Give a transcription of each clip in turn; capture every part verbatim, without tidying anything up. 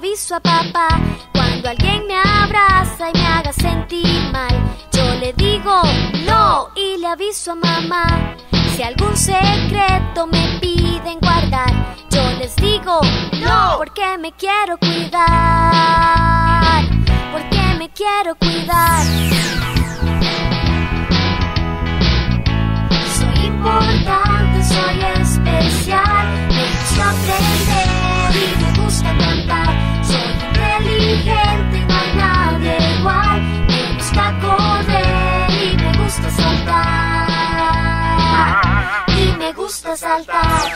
aviso a papá. Cuando alguien me abraza y me haga sentir mal, yo le digo no y le aviso a mamá. Si algún secreto me piden guardar, yo les digo no, porque me quiero cuidar, porque me quiero cuidar. Soy importante, soy especial, me gusta aprender y me gusta cantar. Soy inteligente y no hay nadie igual, me gusta correr y me gusta saltar, y me gusta saltar.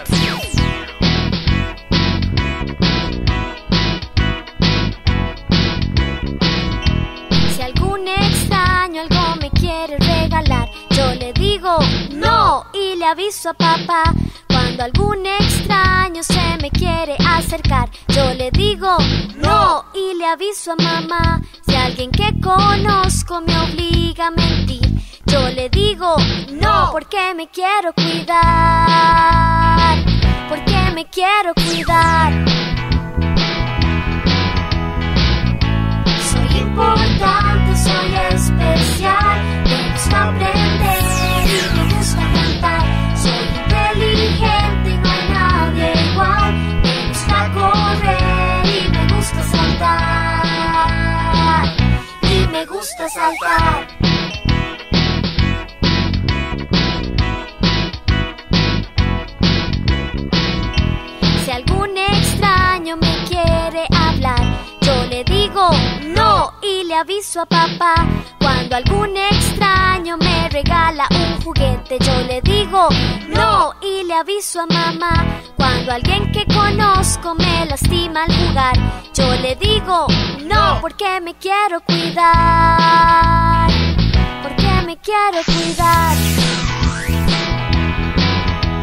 Si algún extraño algo me quiere regalar, yo le digo no y le aviso a papá. Cuando algún extraño se me quiere acercar, yo le digo no y le aviso a mamá. Si alguien que conozco me obliga a mentir, yo le digo no, porque me quiero cuidar, porque me quiero cuidar. Soy importante, soy especial, me gusta aprender y me gusta cantar. Soy inteligente y no hay nadie igual, me gusta correr y me gusta saltar, y me gusta saltar. Si algún extraño me quiere hablar, yo le digo no y le aviso a papá. Cuando algún extraño me regala un juguete, yo le digo no y le aviso a mamá. Cuando alguien que conozco me lastima al jugar, yo le digo no, porque me quiero cuidar, porque me quiero cuidar.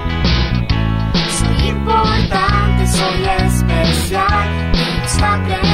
Soy importante, soy especial, me gusta aprender